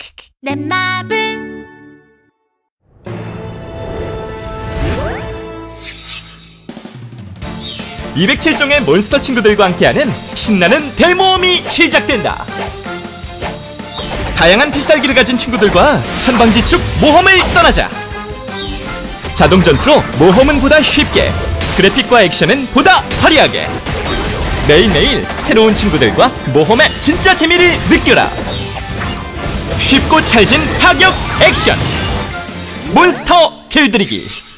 내 맘을 207종의 몬스터 친구들과 함께하는 신나는 대모험이 시작된다. 다양한 필살기를 가진 친구들과 천방지축 모험을 떠나자. 자동 전투로 모험은 보다 쉽게, 그래픽과 액션은 보다 화려하게. 매일매일 새로운 친구들과 모험의 진짜 재미를 느껴라. 쉽고 찰진 타격 액션 몬스터 길들이기.